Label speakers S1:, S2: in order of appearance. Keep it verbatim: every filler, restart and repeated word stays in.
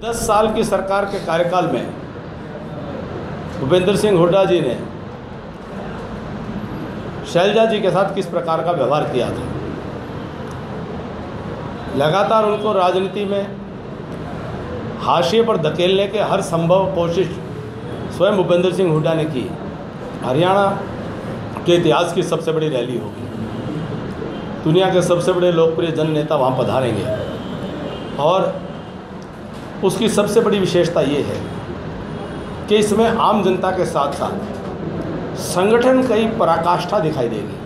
S1: दस साल की सरकार के कार्यकाल में भूपेंद्र सिंह हुड्डा जी ने शैलजा जी के साथ किस प्रकार का व्यवहार किया था। लगातार उनको राजनीति में हाशिए पर धकेलने के हर संभव कोशिश स्वयं भूपेंद्र सिंह हुड्डा ने की। हरियाणा के इतिहास की सबसे बड़ी रैली होगी, दुनिया के सबसे बड़े लोकप्रिय जन नेता वहाँ पधारेंगे और उसकी सबसे बड़ी विशेषता ये है कि इसमें आम जनता के साथ साथ संगठन की पराकाष्ठा दिखाई देगी।